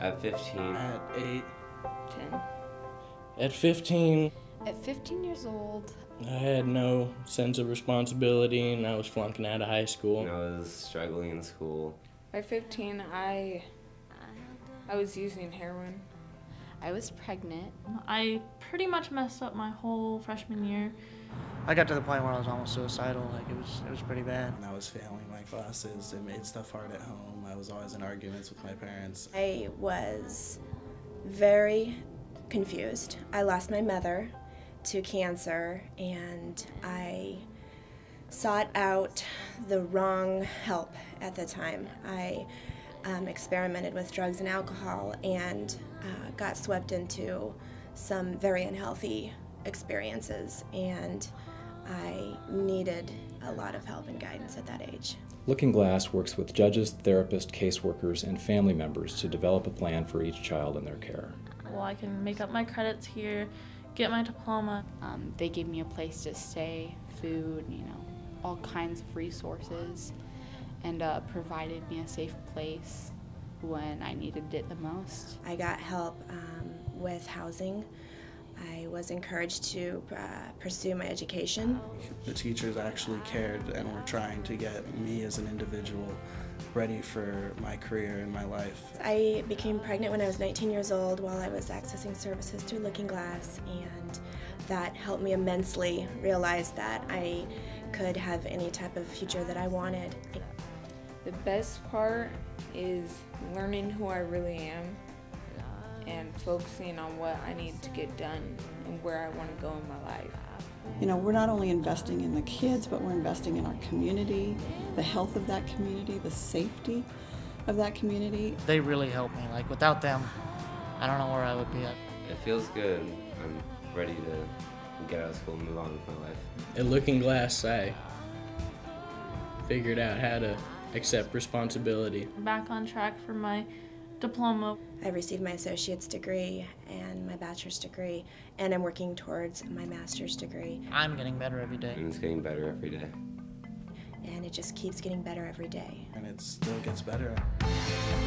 At 15. At 8. 10. At 15, At 15 years old, I had no sense of responsibility and I was flunking out of high school. And I was struggling in school. By 15, I was using heroin. I was pregnant. I pretty much messed up my whole freshman year. I got to the point where I was almost suicidal. Like it was pretty bad. And I was failing my classes. It made stuff hard at home. I was always in arguments with my parents. I was very confused. I lost my mother to cancer and I sought out the wrong help at the time. I experimented with drugs and alcohol and got swept into some very unhealthy experiences, and I needed a lot of help and guidance at that age. Looking Glass works with judges, therapists, caseworkers, and family members to develop a plan for each child in their care. Well, I can make up my credits here, get my diploma. They gave me a place to stay, food, all kinds of resources, and provided me a safe place when I needed it the most. I got help with housing. I was encouraged to pursue my education. The teachers actually cared and were trying to get me as an individual ready for my career and my life. I became pregnant when I was 19 years old while I was accessing services through Looking Glass, and that helped me immensely realize that I could have any type of future that I wanted. The best part is learning who I really am and focusing on what I need to get done and where I want to go in my life. We're not only investing in the kids, but we're investing in our community, the health of that community, the safety of that community. They really helped me. Like without them, I don't know where I would be at. It feels good. I'm ready to get out of school and move on with my life. At Looking Glass, I figured out how to accept responsibility. I'm back on track for my diploma. I received my associate's degree and my bachelor's degree, and I'm working towards my master's degree. I'm getting better every day. And it's getting better every day. And it just keeps getting better every day. And it still gets better.